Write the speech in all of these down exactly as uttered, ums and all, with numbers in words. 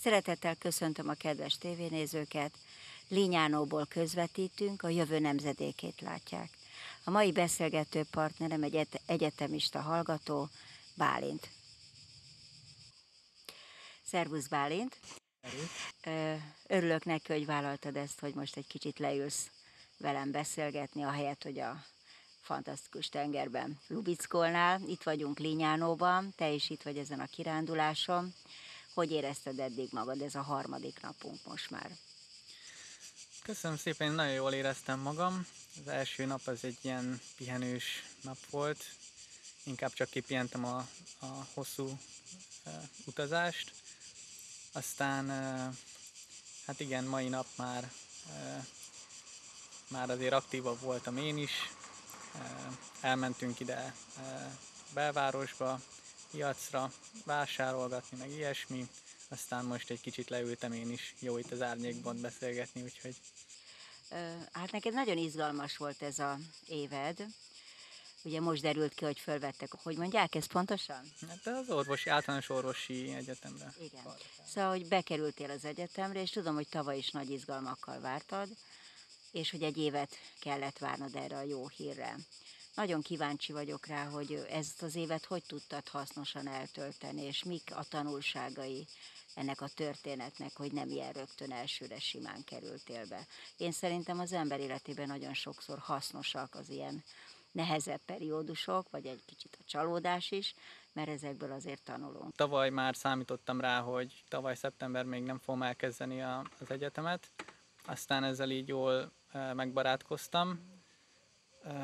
Szeretettel köszöntöm a kedves tévénézőket. Linyánóból közvetítünk, a jövő nemzedékét látják. A mai beszélgető partnerem egy egyetemista hallgató, Bálint. Szervusz, Bálint! Örülök neki, hogy vállaltad ezt, hogy most egy kicsit leülsz velem beszélgetni, ahelyett, hogy a fantasztikus tengerben lubickolnál. Itt vagyunk Linyánóban, te is itt vagy ezen a kiránduláson. Hogy érezted eddig magad? Ez a harmadik napunk most már. Köszönöm szépen, én nagyon jól éreztem magam. Az első nap az egy ilyen pihenős nap volt. Inkább csak kipihentem a, a hosszú uh, utazást. Aztán, uh, hát igen, mai nap már, uh, már azért aktívabb voltam én is. Uh, elmentünk ide uh, belvárosba, piacra vásárolgatni, meg ilyesmi. Aztán most egy kicsit leültem én is, jó itt az árnyékban beszélgetni, úgyhogy... Hát neked nagyon izgalmas volt ez az éved. Ugye most derült ki, hogy fölvettek, hogy mondják ezt pontosan? Hát az orvosi, általános orvosi egyetemre. Igen. Szóval, hogy bekerültél az egyetemre, és tudom, hogy tavaly is nagy izgalmakkal vártad, és hogy egy évet kellett várnod erre a jó hírre. Nagyon kíváncsi vagyok rá, hogy ezt az évet hogy tudtad hasznosan eltölteni, és mik a tanulságai ennek a történetnek, hogy nem ilyen rögtön elsőre simán kerültél be. Én szerintem az ember életében nagyon sokszor hasznosak az ilyen nehezebb periódusok, vagy egy kicsit a csalódás is, mert ezekből azért tanulunk. Tavaly már számítottam rá, hogy tavaly szeptember még nem fogom elkezdeni a, az egyetemet, aztán ezzel így jól e, megbarátkoztam. E,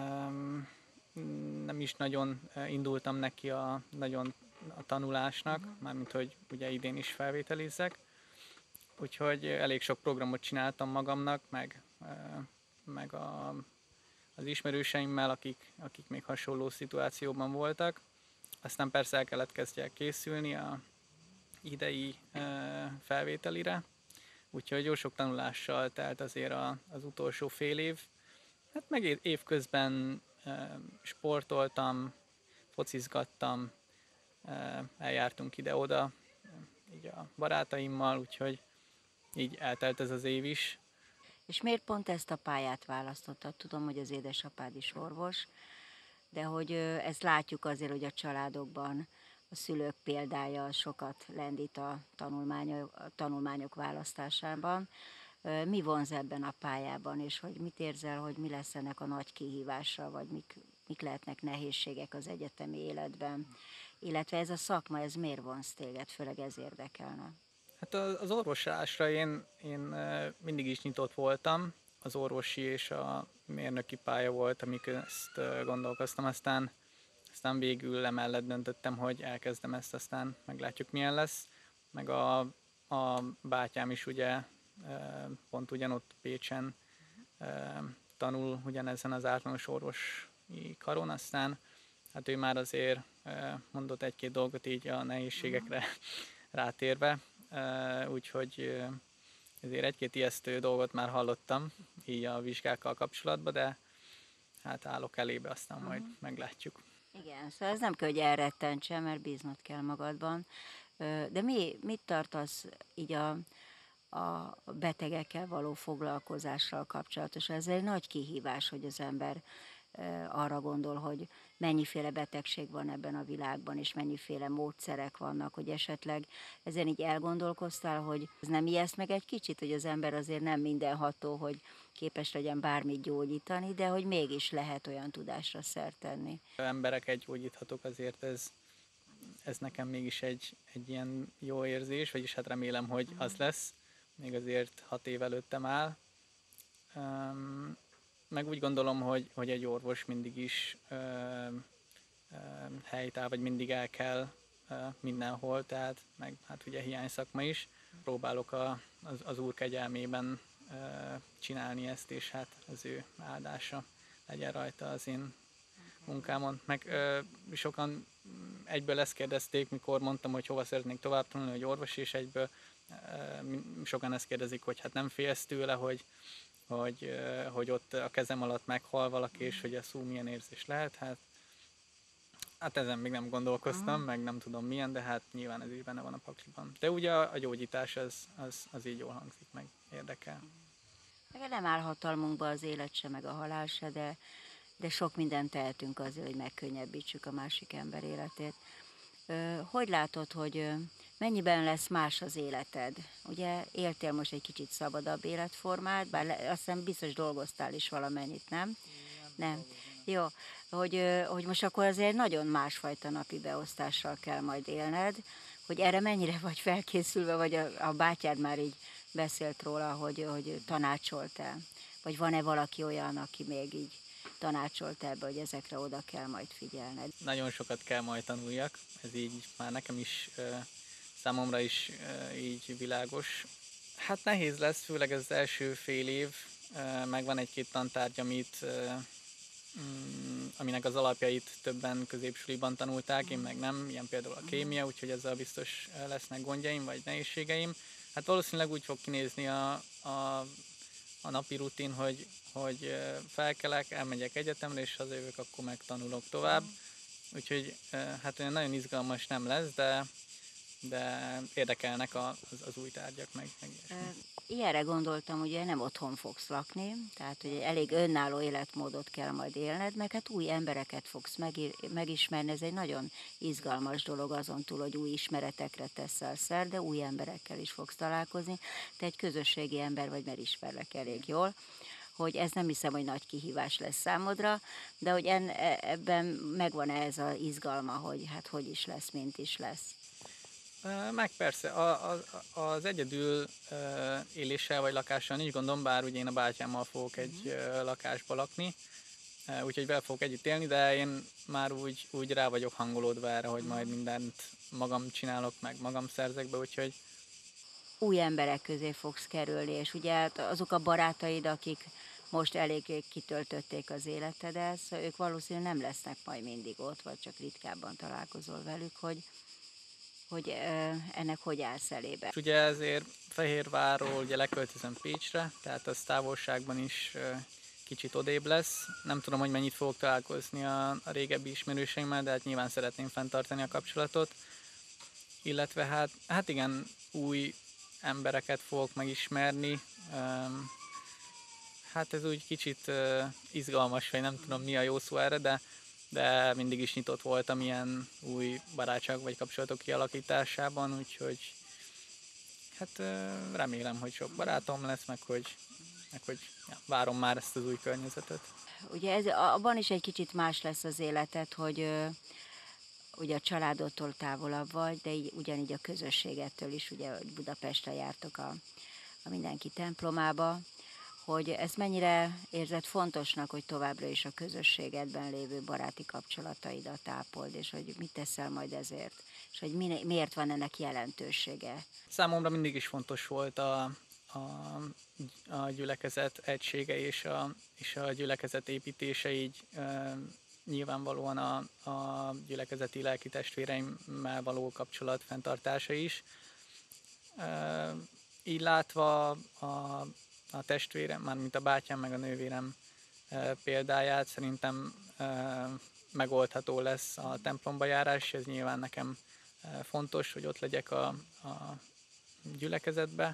nem is nagyon indultam neki a, nagyon a tanulásnak, uh-huh. mármint hogy ugye idén is felvételizzek, úgyhogy elég sok programot csináltam magamnak, meg, e, meg a, az ismerőseimmel, akik, akik még hasonló szituációban voltak. Aztán persze el kellett kezdjek készülni a idei e, felvételire, úgyhogy jó sok tanulással telt azért a, az utolsó fél év. Hát meg évközben e, sportoltam, focizgattam, e, eljártunk ide-oda, így a barátaimmal, úgyhogy így eltelt ez az év is. És miért pont ezt a pályát választottad? Tudom, hogy az édesapád is orvos, de hogy ezt látjuk azért, hogy a családokban a szülők példája sokat lendít a tanulmányok, a tanulmányok választásában. Mi vonz ebben a pályában, és hogy mit érzel, hogy mi lesz ennek a nagy kihívása, vagy mik, mik lehetnek nehézségek az egyetemi életben, illetve ez a szakma, ez miért vonz téged, főleg ez érdekelne? Hát az orvoslásra én, én mindig is nyitott voltam, az orvosi és a mérnöki pálya volt, amikor ezt gondolkoztam, aztán, aztán végül emellett döntöttem, hogy elkezdem ezt, aztán meglátjuk milyen lesz. Meg a, a bátyám is ugye pont ugyanott Pécsen tanul ugyanezen az általános orvosi karon, aztán hát ő már azért mondott egy-két dolgot így a nehézségekre rátérve, úgyhogy ezért egy-két ijesztő dolgot már hallottam így a vizsgákkal kapcsolatban, de hát állok elébe, aztán majd uh-huh. meglátjuk. Igen, szóval ez nem kell, hogy elrettentse, mert bíznod kell magadban. De mi, mit tartasz így a, a betegekkel való foglalkozással kapcsolatos? Ez egy nagy kihívás, hogy az ember arra gondol, hogy mennyiféle betegség van ebben a világban, és mennyiféle módszerek vannak, hogy esetleg ezen így elgondolkoztál, hogy ez nem ijeszt meg egy kicsit, hogy az ember azért nem mindenható, hogy képes legyen bármit gyógyítani, de hogy mégis lehet olyan tudásra szert tenni. Embereket gyógyíthatok, azért ez, ez nekem mégis egy, egy ilyen jó érzés, vagyis hát remélem, hogy az lesz, még azért hat év előttem áll. Um, Meg úgy gondolom, hogy, hogy egy orvos mindig is ö, ö, helytáll, vagy mindig el kell ö, mindenhol, tehát meg hát ugye hiány szakma is. Próbálok a, az, az Úr kegyelmében ö, csinálni ezt, és hát az ő áldása legyen rajta az én munkámon. Meg ö, sokan egyből ezt kérdezték, mikor mondtam, hogy hova szeretnék tovább tanulni, hogy orvos, és egyből ö, sokan ezt kérdezik, hogy hát nem félsz tőle, hogy Hogy, hogy ott a kezem alatt meghal valaki, és hogy a szó milyen érzés lehet. Hát Hát ezen még nem gondolkoztam, meg nem tudom milyen, de hát nyilván ez is benne van a pakliban. De ugye a, a gyógyítás az, az, az így jól hangzik, meg érdekel. Meg nem áll hatalmunkba az élet se, meg a halál se, de, de sok mindent tehetünk azért, hogy megkönnyebbítsük a másik ember életét. Ö, Hogy látod, hogy ö, mennyiben lesz más az életed? Ugye éltél most egy kicsit szabadabb életformát, bár le, azt hiszem biztos dolgoztál is valamennyit, nem? Nem. Jó, hogy, ö, hogy most akkor azért nagyon másfajta napi beosztással kell majd élned, hogy erre mennyire vagy felkészülve, vagy a, a bátyád már így beszélt róla, hogy, hogy tanácsolt-e? Vagy van-e valaki olyan, aki még így tanácsolt ebbe, hogy ezekre oda kell majd figyelned? Nagyon sokat kell majd tanuljak, ez így már nekem is, számomra is így világos. Hát nehéz lesz, főleg ez az első fél év, megvan egy-két tantárgy, amit, aminek az alapjait többen középsuliban tanulták, én meg nem, ilyen például a kémia, úgyhogy ezzel biztos lesznek gondjaim vagy nehézségeim. Hát valószínűleg úgy fog kinézni a, a, a napi rutin, hogy, hogy felkelek, elmegyek egyetemre, és hazajövök, akkor megtanulok tovább. Úgyhogy hát olyan nagyon izgalmas nem lesz, de, de érdekelnek a, az, az új tárgyak, meg, meg ilyesmi. Ilyenre gondoltam, ugye nem otthon fogsz lakni, tehát hogy egy elég önálló életmódot kell majd élned, meg hát új embereket fogsz megir- megismerni, ez egy nagyon izgalmas dolog azon túl, hogy új ismeretekre teszel szer, de új emberekkel is fogsz találkozni. Te egy közösségi ember vagy, mert ismerlek elég jól, hogy ez nem hiszem, hogy nagy kihívás lesz számodra, de hogy en, e- ebben megvan-e ez az izgalma, hogy hát hogy is lesz, mint is lesz. Meg persze, a, a, az egyedül éléssel vagy lakással nincs gondom, bár ugye én a bátyámmal fogok egy lakásba lakni, úgyhogy vele fogok együtt élni, de én már úgy, úgy rá vagyok hangolódva erre, hogy majd mindent magam csinálok, meg magam szerzek be, úgyhogy Új emberek közé fogsz kerülni, és ugye hát azok a barátaid, akik most elég kitöltötték az életedet, szóval ők valószínűleg nem lesznek majd mindig ott, vagy csak ritkábban találkozol velük, hogy, hogy ö, ennek hogy állsz elébe. és ugye ezért Fehérvárról ugye leköltözöm Pécsre, tehát az távolságban is kicsit odébb lesz. Nem tudom, hogy mennyit fogok találkozni a, a régebbi ismerőseimmel, de hát nyilván szeretném fenntartani a kapcsolatot. Illetve hát, hát igen, új embereket fogok megismerni. Hát ez úgy kicsit izgalmas, vagy nem tudom mi a jó szó erre, de, de mindig is nyitott voltam ilyen új barátság vagy kapcsolatok kialakításában, úgyhogy hát remélem, hogy sok barátom lesz, meg hogy, meg hogy ja, várom már ezt az új környezetet. Ugye ez, abban is egy kicsit más lesz az életed, hogy ö, ugye a családodtól távolabb vagy, de így, ugyanígy a közösségettől is, ugye hogy Budapesten jártok a, a mindenki templomába, hogy ezt mennyire érzed fontosnak, hogy továbbra is a közösségedben lévő baráti kapcsolataidat ápold, és hogy mit teszel majd ezért, és hogy mi, miért van ennek jelentősége. Számomra mindig is fontos volt a, a, a gyülekezet egysége és a, és a gyülekezet építése, így e, nyilvánvalóan a, a gyülekezeti lelki testvéreimmel való kapcsolat fenntartása is. E, így látva a, a testvérem, mármint a bátyám meg a nővérem e, példáját, szerintem e, megoldható lesz a templomba járás, ez nyilván nekem e, fontos, hogy ott legyek a, a gyülekezetbe.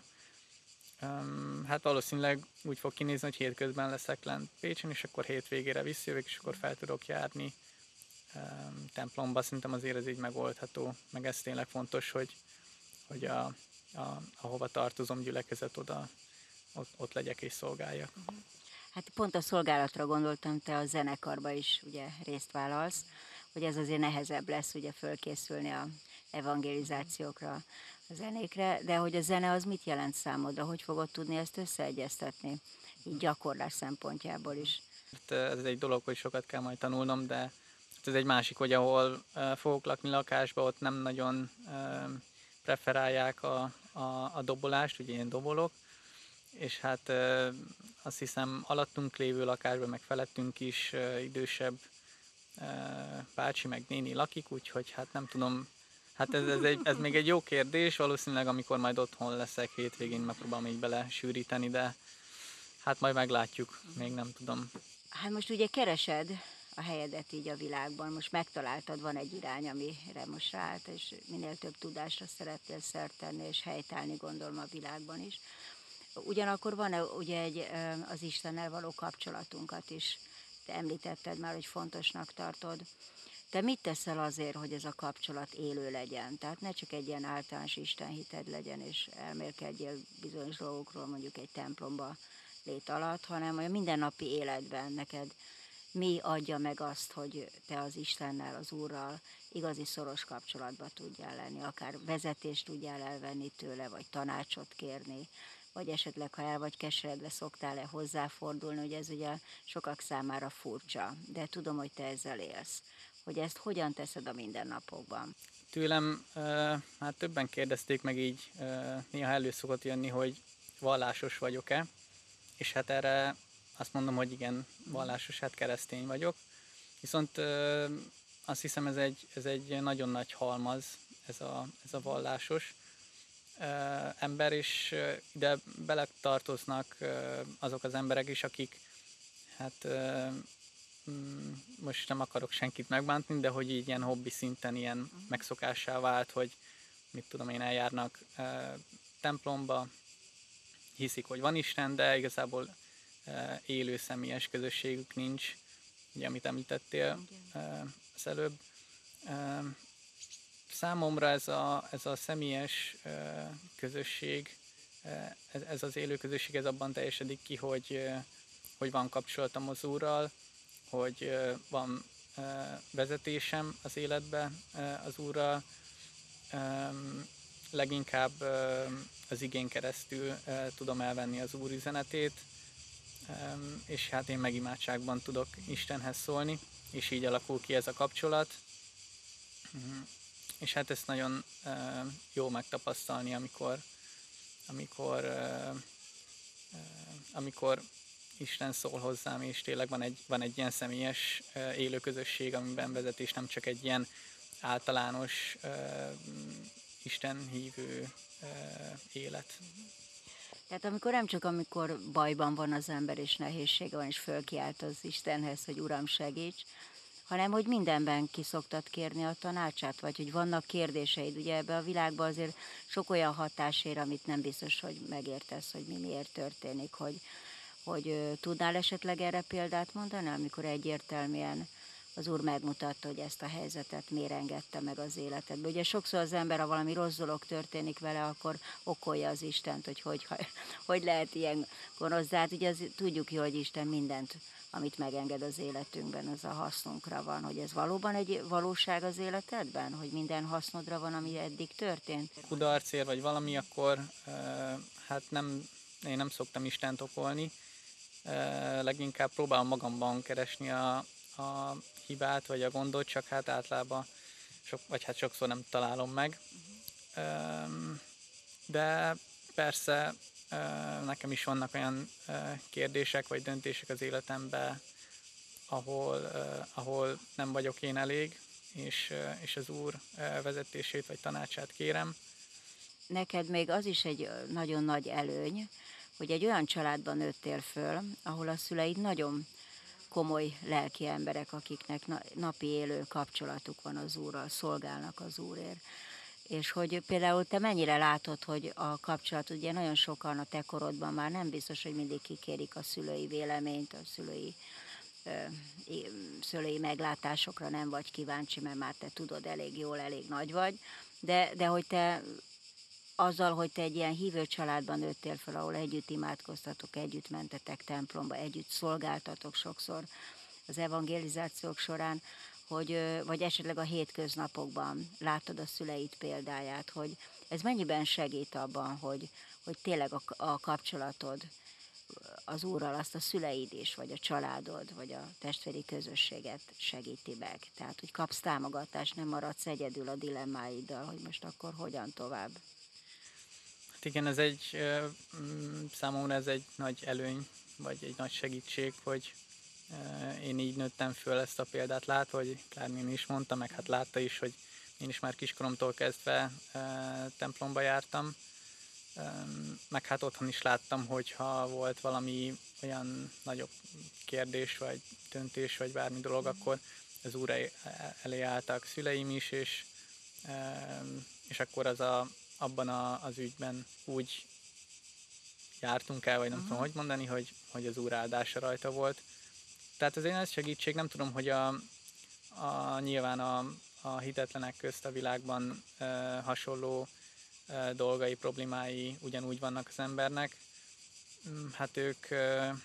Um, hát valószínűleg úgy fog kinézni, hogy hétközben leszek lent Pécsen, és akkor hétvégére visszajövök, és akkor fel tudok járni um, templomba. Szerintem azért ez így megoldható, meg ez tényleg fontos, hogy, hogy a, a, ahova tartozom gyülekezet, oda, ott, ott legyek és szolgáljak. Hát pont a szolgálatra gondoltam, te a zenekarba is ugye részt vállalsz, hogy ez azért nehezebb lesz ugye fölkészülni a evangelizációkra, a zenékre, de hogy a zene az mit jelent számodra, hogy fogod tudni ezt összeegyeztetni, így gyakorlás szempontjából is. Ez egy dolog, hogy sokat kell majd tanulnom, de ez egy másik, hogy ahol fogok lakni lakásba, ott nem nagyon preferálják a, a, a dobolást, ugye én dobolok, és hát azt hiszem alattunk lévő lakásban, meg felettünk is idősebb bácsi, meg néni lakik, úgyhogy hát nem tudom, hát ez, ez, egy, ez még egy jó kérdés, valószínűleg amikor majd otthon leszek hétvégén, megpróbálom így bele sűríteni, de hát majd meglátjuk, még nem tudom. Hát most ugye keresed a helyedet így a világban. Most megtaláltad, van egy irány, amire most ráállt, és minél több tudásra szeretnél szert tenni, és helytállni gondolom a világban is. Ugyanakkor van ugye egy, az Istennel való kapcsolatunkat is. Te említetted már, hogy fontosnak tartod. Te mit teszel azért, hogy ez a kapcsolat élő legyen? Tehát ne csak egy ilyen általános istenhited legyen, és elmélkedjél bizonyos dolgokról, mondjuk egy templomba lét alatt, hanem a mindennapi életben neked mi adja meg azt, hogy te az Istennel, az Úrral igazi szoros kapcsolatba tudjál lenni, akár vezetést tudjál elvenni tőle, vagy tanácsot kérni, vagy esetleg, ha el vagy keseredve, szoktál-e hozzáfordulni, hogy ez ugye sokak számára furcsa, de tudom, hogy te ezzel élsz. Hogy ezt hogyan teszed a mindennapokban? Tőlem uh, hát többen kérdezték meg így, uh, néha elő szokott jönni, hogy vallásos vagyok-e, és hát erre azt mondom, hogy igen, vallásos, hát keresztény vagyok. Viszont uh, azt hiszem, ez egy, ez egy nagyon nagy halmaz, ez a, ez a vallásos uh, ember, és uh, ide beletartoznak uh, azok az emberek is, akik hát uh, most nem akarok senkit megbántani, de hogy így ilyen hobbi szinten ilyen megszokássá vált, hogy mit tudom én, eljárnak e, templomba, hiszik, hogy van Isten, de igazából e, élő személyes közösségük nincs, ugye amit említettél e, az előbb. E, számomra ez a, ez a személyes e, közösség, e, ez, ez az élő közösség, ez abban teljesedik ki, hogy, e, hogy van kapcsolatom az Úrral, hogy van vezetésem az életbe az Úrral, leginkább az igén keresztül tudom elvenni az Úr üzenetét, és hát én megimádságban tudok Istenhez szólni, és így alakul ki ez a kapcsolat. És hát ezt nagyon jó megtapasztalni, amikor, amikor, amikor Isten szól hozzám, és tényleg van egy, van egy ilyen személyes élő közösség, amiben vezetés nem csak egy ilyen általános uh, Isten hívő uh, élet. Tehát amikor nem csak amikor bajban van az ember, és nehézsége van, és fölkiált az Istenhez, hogy Uram, segíts, hanem hogy mindenben ki szoktad kérni a tanácsát, vagy hogy vannak kérdéseid. Ugye ebbe a világban azért sok olyan hatás ér, amit nem biztos, hogy megértesz, hogy mi miért történik, hogy hogy ö, tudnál esetleg erre példát mondani, amikor egyértelműen az Úr megmutatta, hogy ezt a helyzetet miért engedte meg az életedbe. Ugye sokszor az ember, ha valami rossz dolog történik vele, akkor okolja az Istent, hogy hogy, hogy lehet ilyen gonosz. De hát ugye az, tudjuk jó, hogy Isten mindent, amit megenged az életünkben, az a hasznunkra van. Hogy ez valóban egy valóság az életedben? Hogy minden hasznodra van, ami eddig történt? Kudarcér vagy valami, akkor uh, hát nem, én nem szoktam Istent okolni. Uh, leginkább próbálom magamban keresni a, a hibát vagy a gondot, csak hát általában sok, vagy hát sokszor nem találom meg. Uh, de persze uh, nekem is vannak olyan uh, kérdések vagy döntések az életemben, ahol, uh, ahol nem vagyok én elég, és, uh, és az Úr uh, vezetését vagy tanácsát kérem. Neked még az is egy nagyon nagy előny, hogy egy olyan családban nőttél föl, ahol a szüleid nagyon komoly lelki emberek, akiknek napi élő kapcsolatuk van az Úrral, szolgálnak az Úrért. És hogy például te mennyire látod, hogy a kapcsolat, ugye nagyon sokan a te korodban már nem biztos, hogy mindig kikérik a szülői véleményt, a szülői, ö, szülői meglátásokra nem vagy kíváncsi, mert már te tudod elég jól, elég nagy vagy, de, de hogy te azzal, hogy te egy ilyen hívő családban nőttél fel, ahol együtt imádkoztatok, együtt mentetek templomba, együtt szolgáltatok sokszor az evangelizációk során, hogy, vagy esetleg a hétköznapokban látod a szüleid példáját, hogy ez mennyiben segít abban, hogy, hogy tényleg a, a kapcsolatod az Úrral, azt a szüleid is, vagy a családod, vagy a testvéri közösséget segíti meg. Tehát, hogy kapsz támogatást, nem maradsz egyedül a dilemmáiddal, hogy most akkor hogyan tovább. Igen, ez egy, számomra ez egy nagy előny, vagy egy nagy segítség, hogy én így nőttem föl, ezt a példát látva, hogy Klárnén is mondta, meg hát látta is, hogy én is már kiskoromtól kezdve templomba jártam, meg hát otthon is láttam, hogyha volt valami olyan nagyobb kérdés, vagy döntés, vagy bármi dolog, akkor az Úr elé álltak szüleim is, és, és akkor az a, abban a, az ügyben úgy jártunk el, vagy nem uh-huh. tudom, hogy mondani, hogy, hogy az Úr áldása rajta volt. Tehát azért ez segítség, nem tudom, hogy a, a, nyilván a, a hitetlenek közt a világban e, hasonló e, dolgai, problémái ugyanúgy vannak az embernek. Hát ők, e,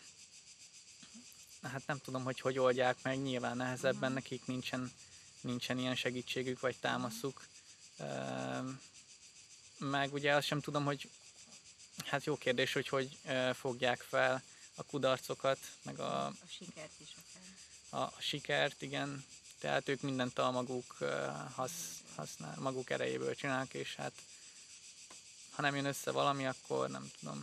hát nem tudom, hogy hogy oldják meg, nyilván nehezebben, uh-huh. nekik nincsen, nincsen ilyen segítségük, vagy támaszuk. E, meg ugye azt sem tudom, hogy hát jó kérdés, hogy hogy e, fogják fel a kudarcokat, meg a, a sikert is akár. A, a sikert, igen. Tehát ők mindent a maguk hasz, használ, maguk erejéből csinálnak, és hát ha nem jön össze valami, akkor nem tudom.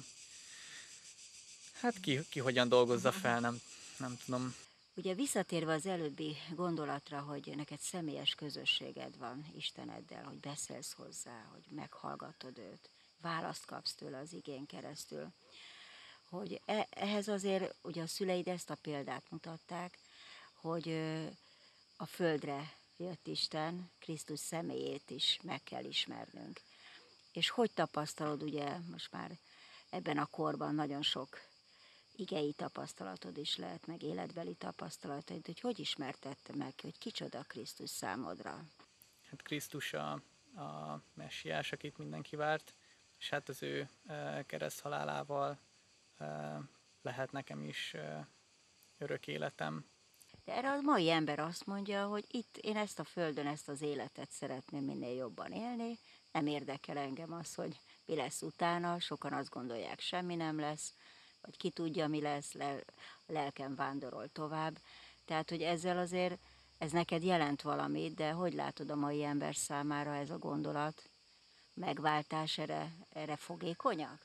Hát ki, ki hogyan dolgozza fel, nem, nem tudom. Ugye visszatérve az előbbi gondolatra, hogy neked személyes közösséged van Isteneddel, hogy beszélsz hozzá, hogy meghallgatod őt, választ kapsz tőle az igén keresztül, hogy ehhez azért ugye a szüleid ezt a példát mutatták, hogy a földre jött Isten, Krisztus személyét is meg kell ismernünk. És hogy tapasztalod, ugye most már ebben a korban nagyon sok igei tapasztalatod is lehet, meg életbeli tapasztalatod, hogy hogy ismertette meg, hogy kicsoda Krisztus számodra? Hát Krisztus a, a messiás, akit mindenki várt, és hát az ő e, kereszthalálával e, lehet nekem is e, örök életem. De erre a mai ember azt mondja, hogy itt én ezt a földön, ezt az életet szeretném minél jobban élni, nem érdekel engem az, hogy mi lesz utána, sokan azt gondolják, semmi nem lesz, vagy ki tudja, mi lesz, lel- lelkem vándorol tovább. Tehát, hogy ezzel azért, ez neked jelent valamit, de hogy látod a mai ember számára ez a gondolat? Megváltás erre, erre fogékonyak?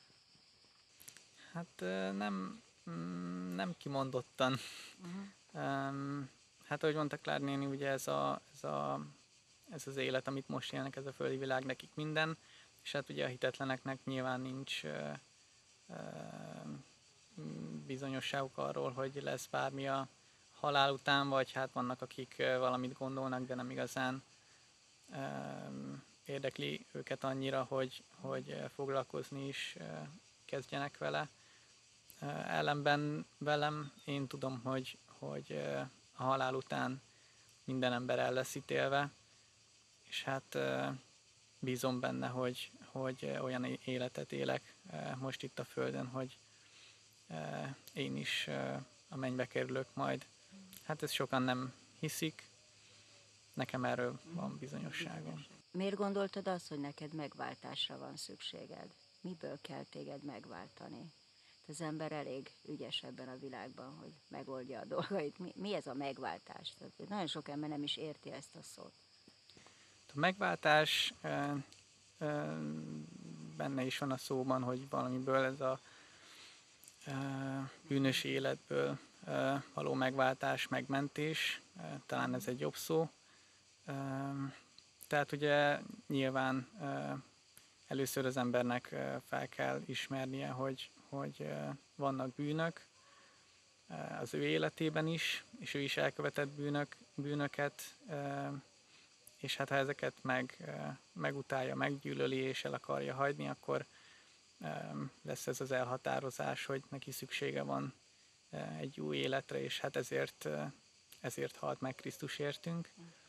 Hát nem, nem kimondottan. Uh-huh. Um, hát ahogy mondta Klár néni, ugye ez, a, ez, a, ez az élet, amit most élnek, ez a földi világ, nekik minden, és hát ugye a hitetleneknek nyilván nincs uh, uh, bizonyosságuk arról, hogy lesz bármi a halál után, vagy hát vannak, akik uh, valamit gondolnak, de nem igazán uh, érdekli őket annyira, hogy, hogy foglalkozni is uh, kezdjenek vele. Uh, ellenben velem én tudom, hogy hogy a halál után minden ember el lesz ítélve, és hát bízom benne, hogy, hogy olyan életet élek most itt a Földön, hogy én is a mennybe kerülök majd. Hát ezt sokan nem hiszik, nekem erről van bizonyosságom. Miért gondoltad azt, hogy neked megváltásra van szükséged? Miből kell téged megváltani? Az ember elég ügyes ebben a világban, hogy megoldja a dolgait. Mi, mi ez a megváltás? Tehát nagyon sok ember nem is érti ezt a szót. A megváltás e, e, benne is van a szóban, hogy valamiből ez a e, bűnös életből e, való megváltás, megmentés, e, talán ez egy jobb szó. E, tehát ugye nyilván e, először az embernek fel kell ismernie, hogy, hogy vannak bűnök az ő életében is, és ő is elkövetett bűnök, bűnöket, és hát ha ezeket meg, megutálja, meggyűlöli és el akarja hagyni, akkor lesz ez az elhatározás, hogy neki szüksége van egy új életre, és hát ezért, ezért halt meg Krisztus értünk,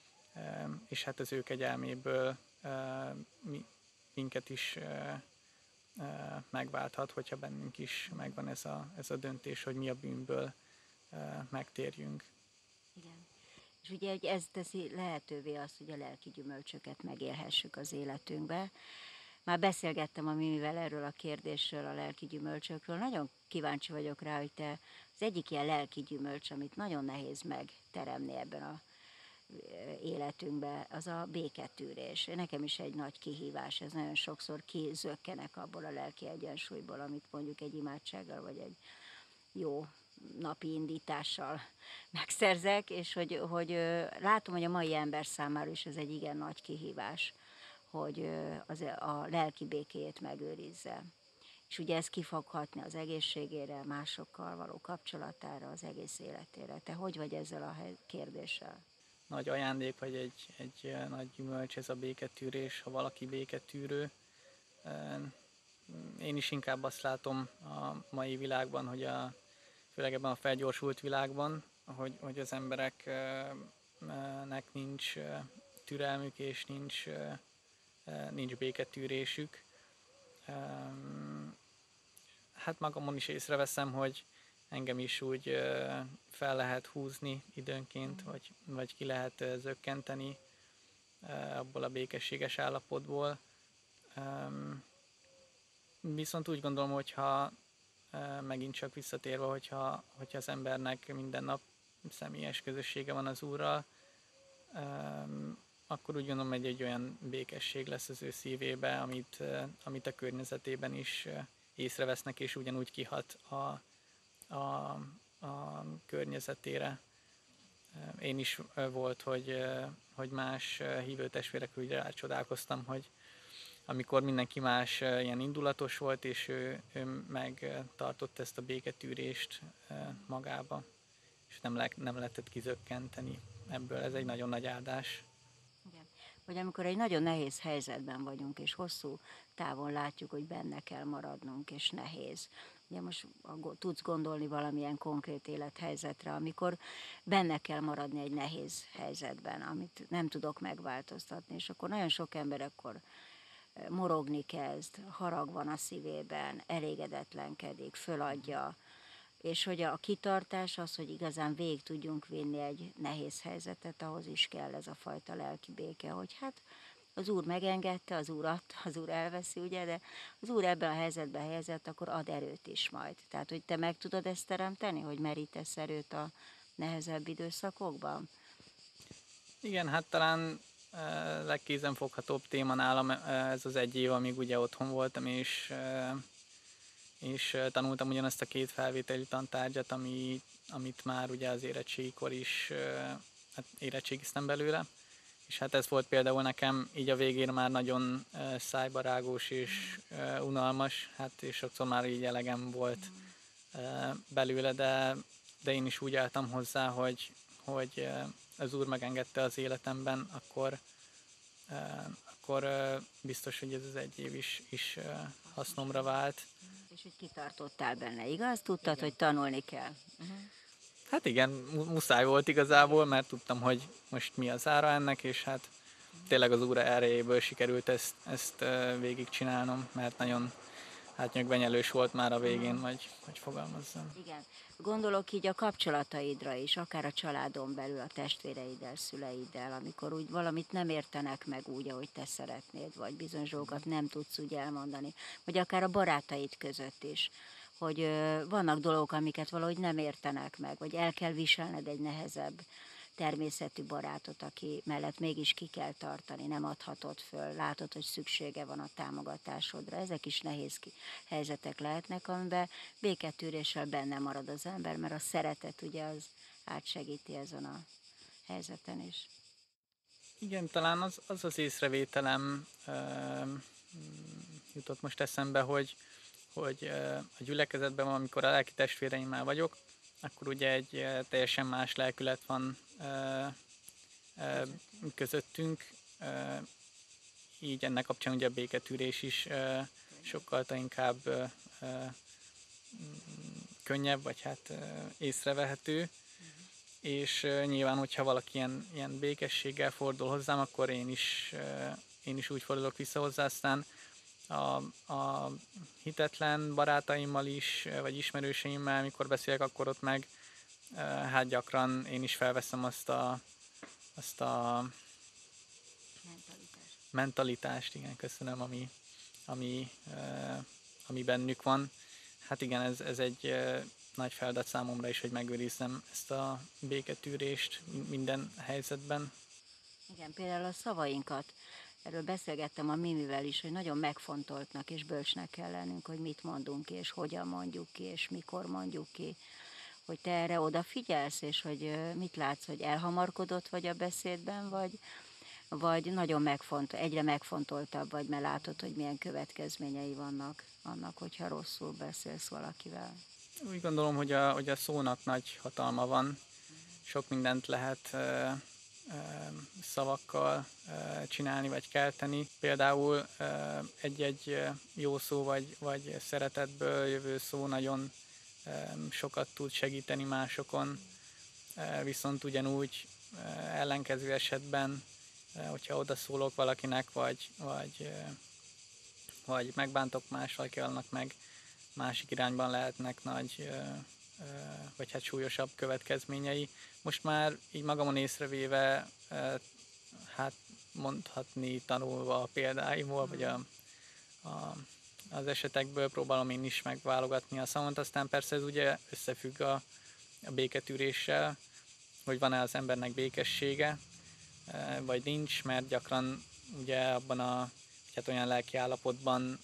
és hát az ő kegyelméből mi minket is uh, uh, megválthat, hogyha bennünk is megvan ez a, ez a döntés, hogy mi a bűnből uh, megtérjünk. Igen. És ugye hogy ez teszi lehetővé azt, hogy a lelki gyümölcsöket megélhessük az életünkbe. Már beszélgettem a Mimivel erről a kérdésről, a lelki gyümölcsökről. Nagyon kíváncsi vagyok rá, hogy te az egyik ilyen lelki gyümölcs, amit nagyon nehéz megteremni ebben a életünkbe, az a béketűrés. Nekem is egy nagy kihívás, ez nagyon sokszor kizökkenek abból a lelki egyensúlyból, amit mondjuk egy imádsággal, vagy egy jó napi indítással megszerzek, és hogy, hogy látom, hogy a mai ember számára is ez egy igen nagy kihívás, hogy az, a lelki békéjét megőrizze. És ugye ez ki fog hatni az egészségére, másokkal való kapcsolatára, az egész életére. Te hogy vagy ezzel a kérdéssel? Nagy ajándék, vagy egy, egy nagy gyümölcs ez a béketűrés, ha valaki béketűrő. Én is inkább azt látom a mai világban, hogy a, főleg ebben a felgyorsult világban, hogy, hogy az embereknek nincs türelmük és nincs, nincs béketűrésük. Hát magamon is észreveszem, hogy engem is úgy fel lehet húzni időnként, vagy, vagy ki lehet zökkenteni abból a békességes állapotból. Viszont úgy gondolom, hogyha megint csak visszatérve, hogyha, hogyha az embernek minden nap személyes közössége van az Úrral, akkor úgy gondolom, hogy egy olyan békesség lesz az ő szívébe, amit, amit a környezetében is észrevesznek, és ugyanúgy kihat a, a, a környezetére. Én is volt, hogy, hogy más hívő testvérekről úgy rácsodálkoztam, hogy amikor mindenki más ilyen indulatos volt, és ő, ő megtartott ezt a béketűrést magába, és nem, le, nem lehetett kizökkenteni ebből. Ez egy nagyon nagy áldás. Igen. Vagy amikor egy nagyon nehéz helyzetben vagyunk, és hosszú távon látjuk, hogy benne kell maradnunk, és nehéz. Ugye most tudsz gondolni valamilyen konkrét élethelyzetre, amikor benne kell maradni egy nehéz helyzetben, amit nem tudok megváltoztatni, és akkor nagyon sok ember akkor morogni kezd, harag van a szívében, elégedetlenkedik, föladja, és hogy a kitartás az, hogy igazán végig tudjunk vinni egy nehéz helyzetet, ahhoz is kell ez a fajta lelki béke, hogy hát az Úr megengedte, az Úr adta, az Úr elveszi, ugye, de az Úr ebben a helyzetben helyezett, akkor ad erőt is majd. Tehát, hogy te meg tudod ezt teremteni, hogy merítesz erőt a nehezebb időszakokban? Igen, hát talán legkézenfoghatóbb téma nálam ez az egy év, amíg ugye otthon voltam, és, és tanultam ugyanazt a két felvételi tantárgyat, ami, amit már ugye az érettségikor is hát érettségiztem belőle. És hát ez volt például nekem így a végén már nagyon szájbarágós és unalmas, hát és sokszor már így elegem volt belőle, de, de én is úgy álltam hozzá, hogy, hogy az Úr megengedte az életemben, akkor, akkor biztos, hogy ez az egy év is, is hasznomra vált. És hogy kitartottál benne, igaz? Tudtad, igen, hogy tanulni kell. Uh-huh. Hát igen, muszáj volt igazából, mert tudtam, hogy most mi az ára ennek, és hát tényleg az Úr erejéből sikerült ezt, ezt végigcsinálnom, mert nagyon hát nyögvenyelős volt már a végén, vagy hogy fogalmazzam. Igen. Gondolok így a kapcsolataidra is, akár a családon belül, a testvéreiddel, szüleiddel, amikor úgy valamit nem értenek meg úgy, ahogy te szeretnéd, vagy bizonyos dolgokat nem tudsz úgy elmondani, vagy akár a barátaid között is, hogy ö, vannak dolgok, amiket valahogy nem értenek meg, vagy el kell viselned egy nehezebb természetű barátot, aki mellett mégis ki kell tartani, nem adhatod föl, látod, hogy szüksége van a támogatásodra. Ezek is nehéz helyzetek lehetnek, amiben béketűréssel benne marad az ember, mert a szeretet ugye az átsegíti ezen a helyzeten is. Igen, talán az az, az észrevételem uh, jutott most eszembe, hogy, hogy uh, a gyülekezetben, amikor a lelki testvéreimmel vagyok, akkor ugye egy uh, teljesen más lelkület van uh, uh, közöttünk, uh, így ennek kapcsán ugye a béketűrés is uh, sokkal inkább uh, uh, könnyebb, vagy hát uh, észrevehető. És uh, nyilván, hogyha valaki ilyen, ilyen békességgel fordul hozzám, akkor én is, uh, én is úgy fordulok vissza hozzá, aztán a, a hitetlen barátaimmal is, vagy ismerőseimmel, mikor beszélek, akkor ott meg uh, hát gyakran én is felveszem azt a, azt a Mentalitás. mentalitást, igen, köszönöm, ami, ami, uh, ami bennük van. Hát igen, ez, ez egy uh, nagy feladat számomra is, hogy megőrizzem ezt a béketűrést minden helyzetben. Igen, például a szavainkat, erről beszélgettem a Mimivel is, hogy nagyon megfontoltnak és bölcsnek kell lennünk, hogy mit mondunk ki, és hogyan mondjuk ki, és mikor mondjuk ki. Hogy te erre odafigyelsz, és hogy mit látsz, hogy elhamarkodott vagy a beszédben, vagy, vagy nagyon megfont, egyre megfontoltabb vagy, mert látod, hogy milyen következményei vannak. annak, hogyha rosszul beszélsz valakivel? Úgy gondolom, hogy a, hogy a szónak nagy hatalma van. Sok mindent lehet ö, ö, szavakkal ö, csinálni vagy kelteni. Például ö, egy-egy jó szó vagy, vagy szeretetből jövő szó nagyon ö, sokat tud segíteni másokon. Ö, viszont ugyanúgy ö, ellenkező esetben, ö, hogyha odaszólok valakinek, vagy, vagy, ö, vagy megbántok más valakinek meg, másik irányban lehetnek nagy, vagy hát súlyosabb következményei. Most már így magamon észrevéve, hát mondhatni tanulva a példáimból, vagy a, a, az esetekből próbálom én is megválogatni a szavant, aztán persze ez ugye összefügg a, a béketűréssel, hogy van-e az embernek békessége, vagy nincs, mert gyakran ugye abban a hát olyan lelki állapotban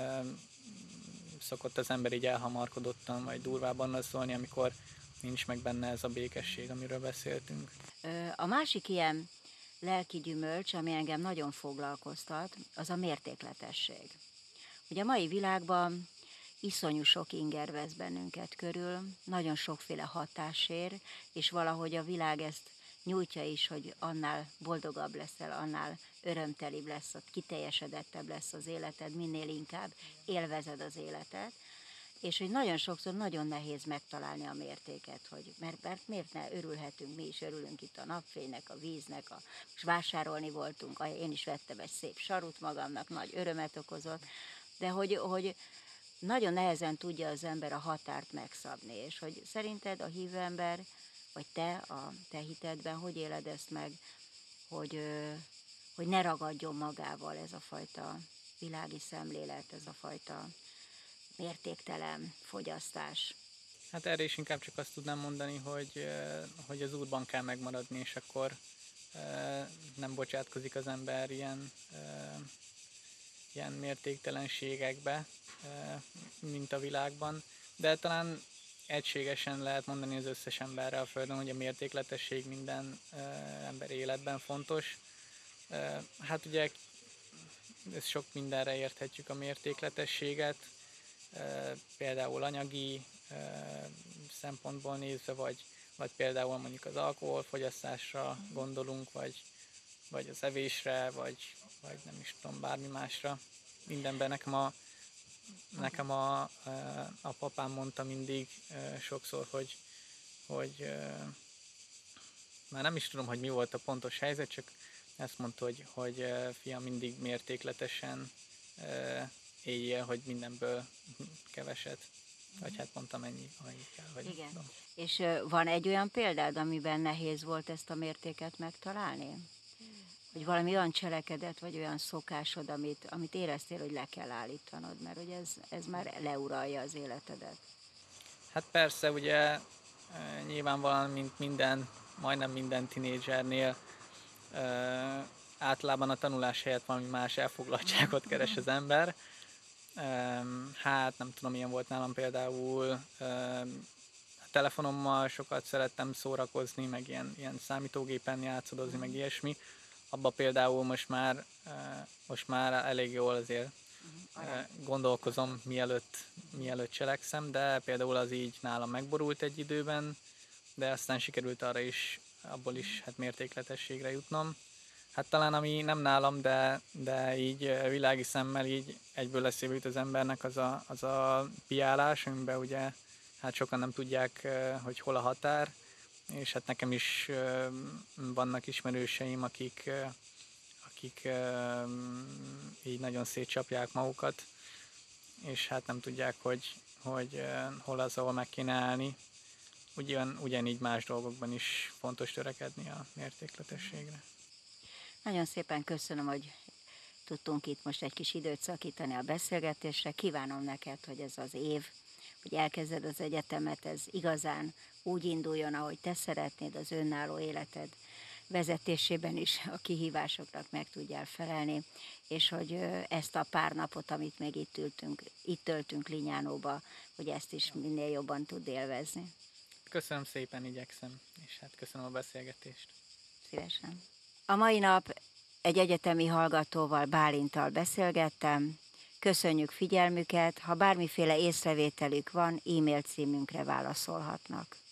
szokott az ember így elhamarkodottan, vagy durvábban szólni, amikor nincs meg benne ez a békesség, amiről beszéltünk. A másik ilyen lelki gyümölcs, ami engem nagyon foglalkoztat, az a mértékletesség. Ugye a mai világban iszonyú sok inger vesz bennünket körül, nagyon sokféle hatás ér, és valahogy a világ ezt nyújtja is, hogy annál boldogabb leszel, annál örömtelibb lesz, kiteljesedettebb lesz az életed, minél inkább élvezed az életet, és hogy nagyon sokszor nagyon nehéz megtalálni a mértéket, hogy mert, mert miért ne örülhetünk, mi is örülünk itt a napfénynek, a víznek, a, most vásárolni voltunk, én is vettem egy szép sarut magamnak, nagy örömet okozott, de hogy, hogy nagyon nehezen tudja az ember a határt megszabni, és hogy szerinted a hívő ember, vagy te a te hitedben, hogy éled ezt meg, hogy, hogy ne ragadjon magával ez a fajta világi szemlélet, ez a fajta mértéktelen fogyasztás? Hát erre is inkább csak azt tudnám mondani, hogy, hogy az útban kell megmaradni, és akkor nem bocsátkozik az ember ilyen, ilyen mértéktelenségekbe, mint a világban. De talán egységesen lehet mondani az összes emberre a Földön, hogy a mértékletesség minden ember életben fontos. Hát ugye ez sok mindenre érthetjük a mértékletességet, például anyagi szempontból nézve, vagy, vagy például mondjuk az alkoholfogyasztásra gondolunk, vagy, vagy az evésre, vagy, vagy nem is tudom, bármi másra. Mindenben nekem a, nekem a, a papám mondta mindig sokszor, hogy, hogy már nem is tudom, hogy mi volt a pontos helyzet, csak ezt mondta, hogy, hogy fiam, mindig mértékletesen éljél, hogy mindenből keveset. Vagy hát mondtam ennyi, annyi kell. Vagy igen. Tudom. És van egy olyan példád, amiben nehéz volt ezt a mértéket megtalálni? Hogy valami olyan cselekedet, vagy olyan szokásod, amit, amit éreztél, hogy le kell állítanod, mert hogy ez, ez már leuralja az életedet. Hát persze, ugye nyilvánvalóan, mint minden, majdnem minden tinédzsernél, általában a tanulás helyett valami más elfoglaltságot keres az ember. Hát nem tudom, milyen volt nálam például, a telefonommal sokat szerettem szórakozni, meg ilyen, ilyen számítógépen játszadozni, meg ilyesmi. Abba például most már, most már elég jól azért gondolkozom, mielőtt, mielőtt cselekszem, de például az így nálam megborult egy időben, de aztán sikerült arra is, abból is hát mértékletességre jutnom. Hát talán ami nem nálam, de, de így világi szemmel így egyből eszébe jut az embernek az a, az a piálás, amiben ugye hát sokan nem tudják, hogy hol a határ, és hát nekem is vannak ismerőseim, akik, akik így nagyon szétcsapják magukat, és hát nem tudják, hogy, hogy hol az, ahol meg kéne állni. Ugyan, ugyanígy más dolgokban is fontos törekedni a mértékletességre. Nagyon szépen köszönöm, hogy tudtunk itt most egy kis időt szakítani a beszélgetésre. Kívánom neked, hogy ez az év, hogy elkezded az egyetemet, ez igazán úgy induljon, ahogy te szeretnéd, az önálló életed vezetésében is a kihívásoknak meg tudjál felelni, és hogy ezt a pár napot, amit még itt ültünk, itt töltünk Linyánóba, hogy ezt is minél jobban tud élvezni. Köszönöm szépen, igyekszem, és hát köszönöm a beszélgetést. Szívesen. A mai nap egy egyetemi hallgatóval, Bálinttal beszélgettem. köszönjük figyelmüket, ha bármiféle észrevételük van, e-mail címünkre válaszolhatnak.